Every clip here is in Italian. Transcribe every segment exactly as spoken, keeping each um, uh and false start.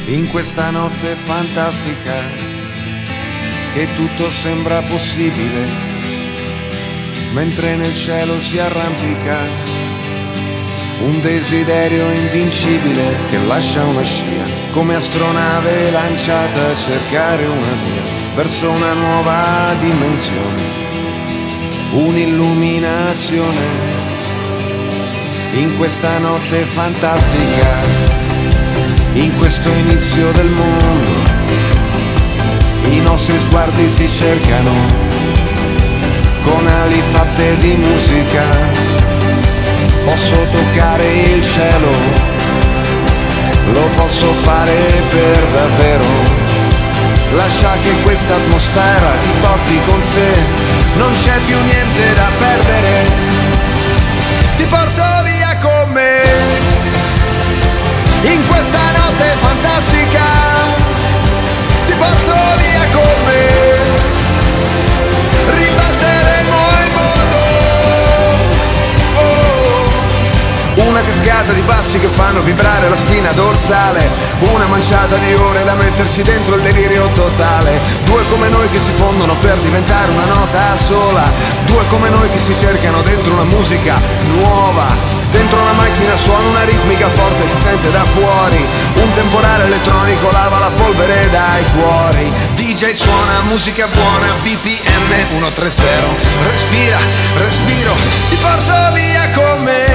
In questa notte fantastica che tutto sembra possibile, mentre nel cielo si arrampica un desiderio invincibile che lascia una scia come astronave lanciata a cercare una via verso una nuova dimensione, un'illuminazione. In questa notte fantastica, in questo inizio del mondo, i nostri sguardi si cercano con ali fatte di musica. Posso toccare il cielo, lo posso fare per davvero. Lascia che questa atmosfera ti porti con sé, non c'è più niente da perdere. Ti porto via con me in questa notte fantastica, ti porto via con me, ribalteremo il mondo. Oh. Una cascata di passi che fanno vibrare la spina dorsale, una manciata di ore da metterci dentro il delirio totale. Due come noi che si fondono per diventare una nota sola, due come noi che si cercano dentro una musica nuova. Dentro una macchina suona una ritmica forte, si sente da fuori. Un temporale elettronico lava la polvere dai cuori. D J suona musica buona, B P M centotrenta. Respira, respiro, ti porto via con me.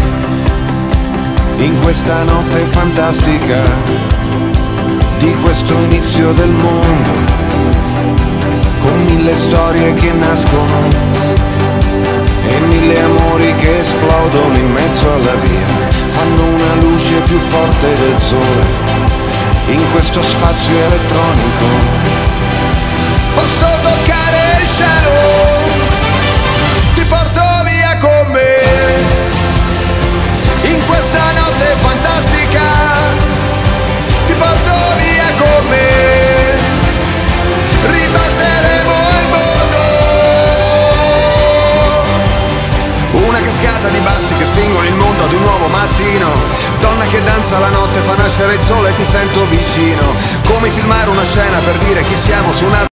In questa notte fantastica di questo inizio del mondo, con mille storie che nascono e mille amori che esplodono in mezzo alla via, fanno una luce più forte del sole in questo spazio elettronico. Posso toccare il cielo, ti porto via con me. In questa notte fantastica, ti porto via con me, ribalteremo il mondo. Una cascata di bassi che spingono il mondo ad un nuovo mattino. Donna che danza la notte, fa nascere il sole e ti sento vicino. Come filmare una scena per dire chi siamo su una